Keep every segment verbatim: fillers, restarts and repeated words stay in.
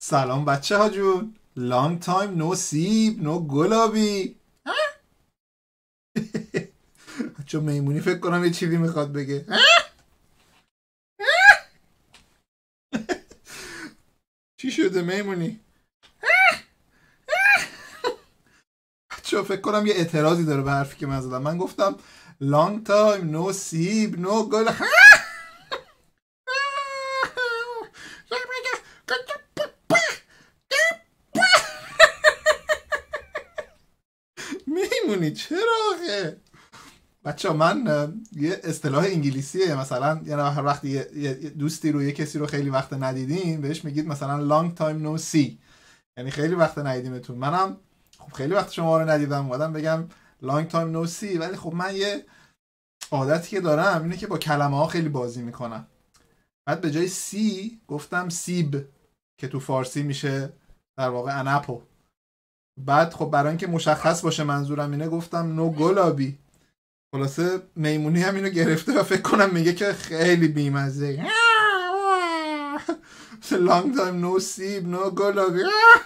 سلام بچه ها جون. لانگ تایم نو سیب نو گلابی. چون میمونی فکر کنم یه چیزی میخواد بگه. چی شده میمونی؟ چون فکر کنم یه اعتراضی داره به حرفی که من زدم. من گفتم لانگ تایم نو سیب نو گل. میمونی چرا آخه؟ بچه من یه اصطلاح انگلیسیه، مثلا یعنی هر وقتی یه دوستی رو یه کسی رو خیلی وقت ندیدین بهش میگید مثلا long time no see، یعنی خیلی وقت ندیدیمتون. منم خب خیلی وقت شما رو ندیدم اومدم بگم long time no see، ولی خب من یه عادتی که دارم اینه که با کلمه ها خیلی بازی میکنم. بعد به جای سی گفتم سیب که تو فارسی میشه در واقع انپو. بعد خب برای اینکه مشخص باشه منظورم اینه گفتم نو گلابی. خلاصه میمونی هم اینو گرفته و فکر کنم میگه که خیلی بیمزه. long time no سیب نو گلابی.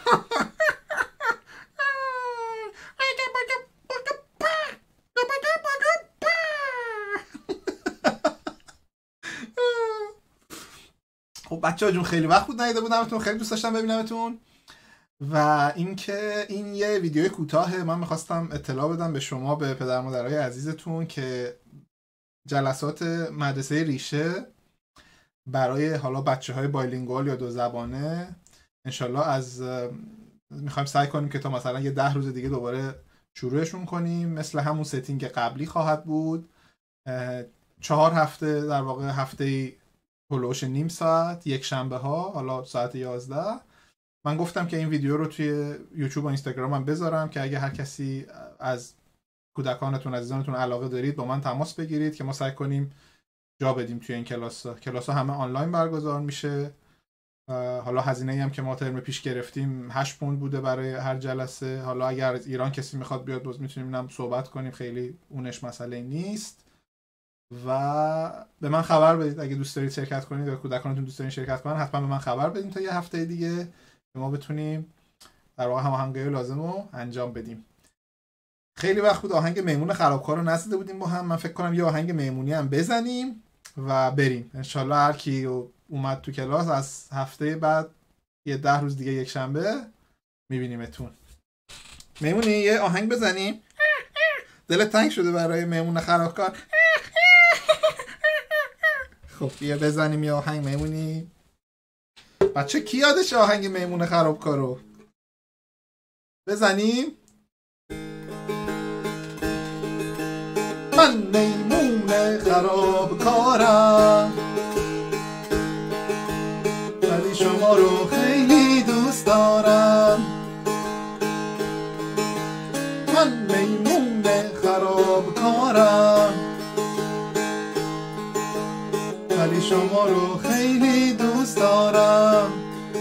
خب بچه ها جون خیلی وقت بود ندیده بودمتون، خیلی دوست داشتم ببینمتون. و اینکه این یه ویدیو کوتاهه، من میخواستم اطلاع بدم به شما، به پدر مادرای عزیزتون، که جلسات مدرسه ریشه برای حالا بچه های بایلینگوال یا دو زبانه انشالله از میخوایم سعی کنیم که تا مثلا یه ده روز دیگه دوباره شروعشون کنیم. مثل همون ستینگ قبلی خواهد بود، چهار هفته در واقع، هفته هلوش نیم ساعت، یک شنبه ها حالا ساعت یازده. من گفتم که این ویدیو رو توی یوتیوب و اینستاگرام هم بذارم که اگه هر کسی از کودکانتون عزیزانتون علاقه دارید با من تماس بگیرید که ما سعی کنیم جا بدیم توی این کلاس‌ها. کلاس‌ها همه آنلاین برگزار میشه. حالا هزینه‌ای هم که ما ترم پیش گرفتیم هشت پوند بوده برای هر جلسه. حالا اگر از ایران کسی میخواد بیاد باز میتونیم هم صحبت کنیم، خیلی اونش مسئله نیست. و به من خبر بدید اگه دوست دارید شرکت کنید یا کودکانتون دوست دارین شرکت کنن، حتما به من خبر بدین تا یه هفته دیگه که ما بتونیم در واقع هماهنگی لازم رو انجام بدیم. خیلی وقت بود آهنگ میمون خرابکار رو نزده بودیم با هم. من فکر کنم یه آهنگ میمونی هم بزنیم و بریم. انشالله هر کی اومد تو کلاس از هفته بعد یه ده روز دیگه یک شنبه میبینیمتون. میمونی یه آهنگ بزنیم؟ دلت تنگ شده برای میمون خرابکار؟ خب بیا بزنیم یه آهنگ میمونی. بچه کی یادش آهنگ میمون خرابکارو؟ بزنیم؟ من میمون خرابکارم ولی شما رو خیلی دوست دارم. من میمون خرابکارم ولی شما رو خیلی دوست دارم.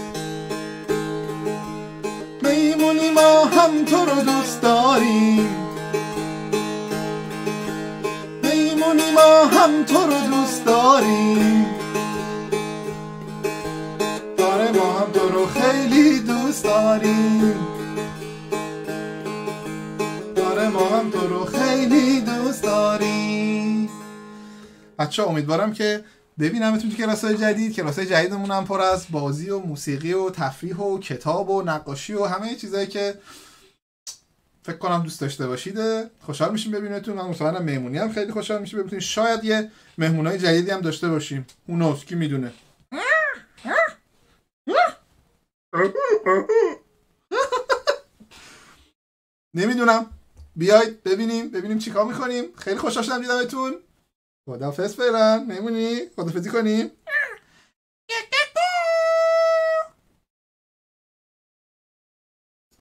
میمونی ما هم تو رو دوست داریم، میمونی ما هم تو رو دوست داریم. داره ما هم تو رو خیلی دوست داریم، داره ما هم تو رو خیلی دوست داریم. بچه امیدوارم که ببینمتون تو کلاس‌های جدید. کلاس‌های جدیدمون هم پر از بازی و موسیقی و تفریح و کتاب و نقاشی و همه چیزایی که فکر کنم دوست داشته باشید. خوشحال میشیم ببینیمتون. من مطمئنم مهمونی هم خیلی خوشحال میشیم ببینید. شاید یه مهمونای جدیدی هم داشته باشیم، اونوست کی میدونه. نمیدونم، بیاید ببینیم ببینیم چیکار میکنیم. خیلی خوشحال شدم دیدمتون. خداحافظ فعلا. میمونی خداحافظی کنیم.